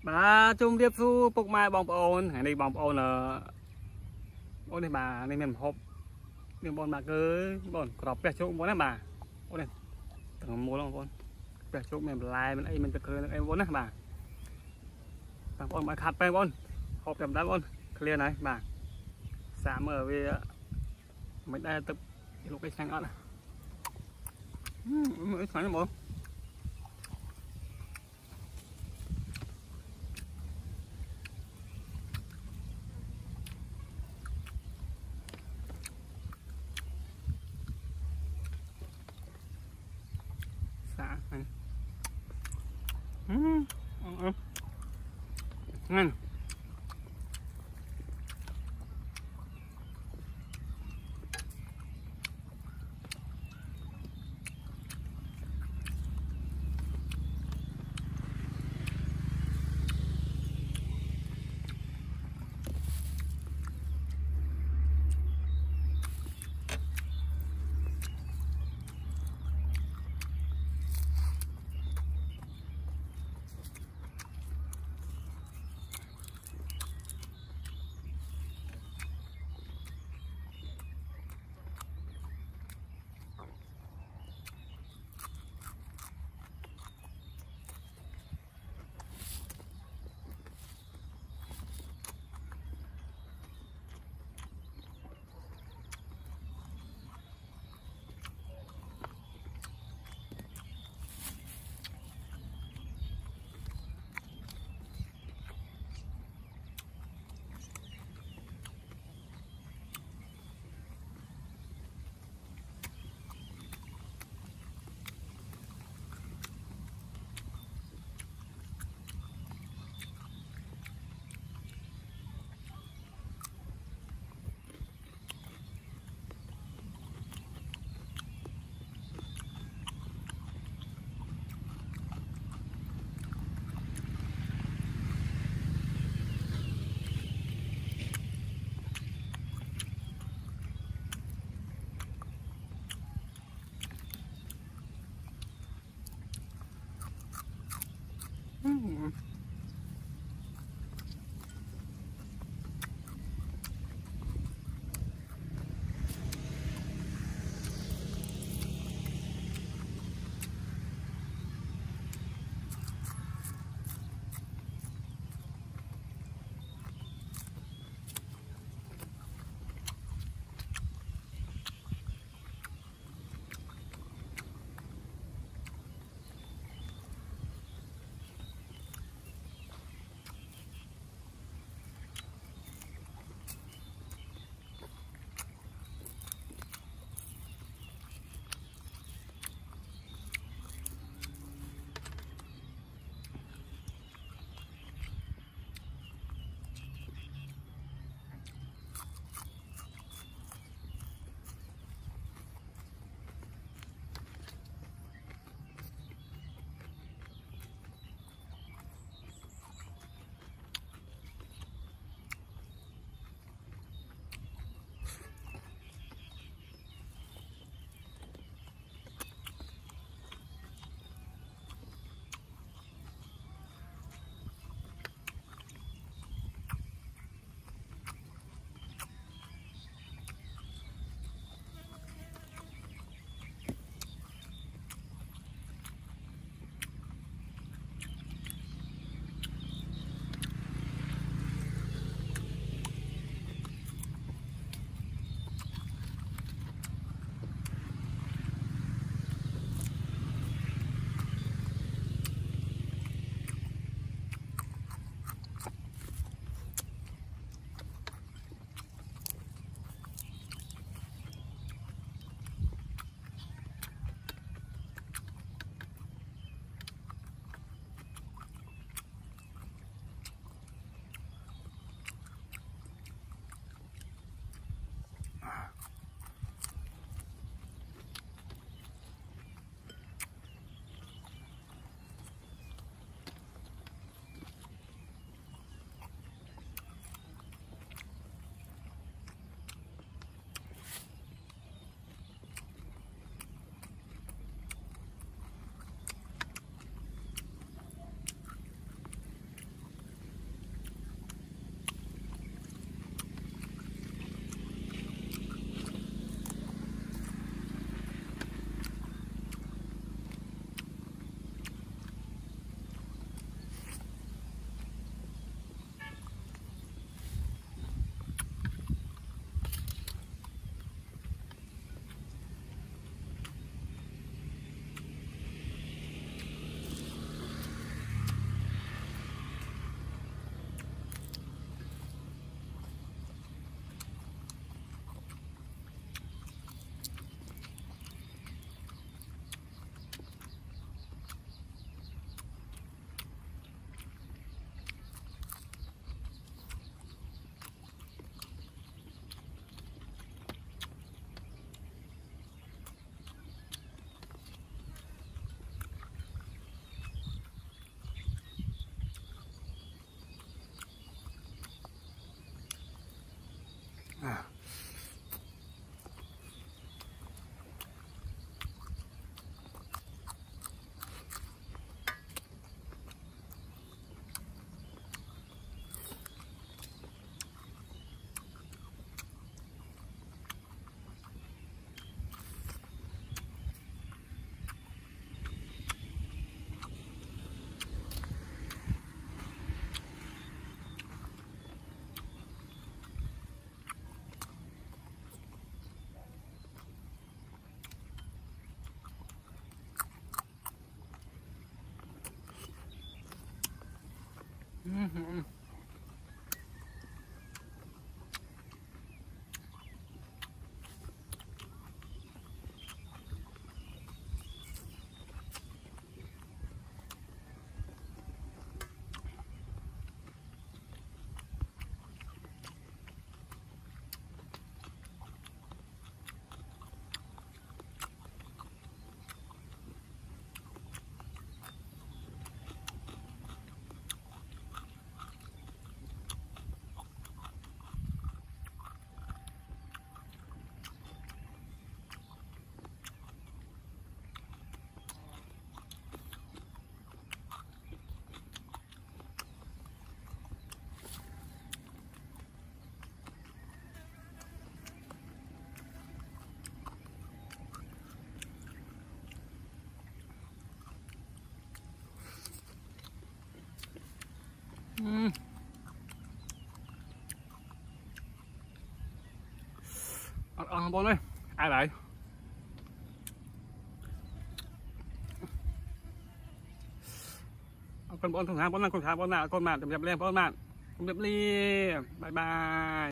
bà chung điệp su bốc mai bong ôn hãy đi bong ôn là ôn này bà này mềm hộp nhưng bọn bà cứ bọn cọp bẹt chỗ bọn này bà ôn này tưởng muốn không ôn bẹt chỗ mềm lại mình ấy mình tự cười em ôn này bà ôn bà khát pe ôn hộp đẹp đá ôn clear này bà xả mở về mình đây tập lúc cái xanh ớt này mới xoắn được không xả này ngon Ăn bông đây ai lại con bông thằng bông nào con thằng bông nào con mạn chậm chậm lên bông mạn chậm chậm đi bye bye